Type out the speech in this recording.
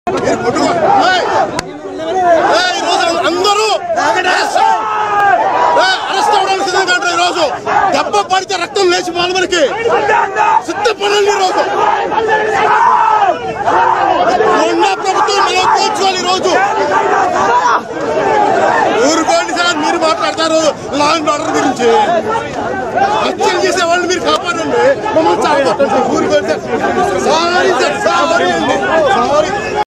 ఈరోజు అందరూ అరెస్ట్ అవ్వడానికి సిద్ధంగా ఉంటారు. ఈరోజు దెబ్బ పడితే రక్తం లేచి మనకి సిద్ధపడాలి. ఈరోజు ఉన్న ప్రభుత్వం మనం కూర్చోవాలి. ఈరోజు ఊరుకోండి సార్, మీరు మాట్లాడతారు లా అండ్ ఆర్డర్ గురించి. హత్యలు చేసే వాళ్ళు మీరు కాపాడండి, మమ్మల్ని చాలు ఊరుకోండి సార్. సారీ సార్, సారీ అండి, సారీ.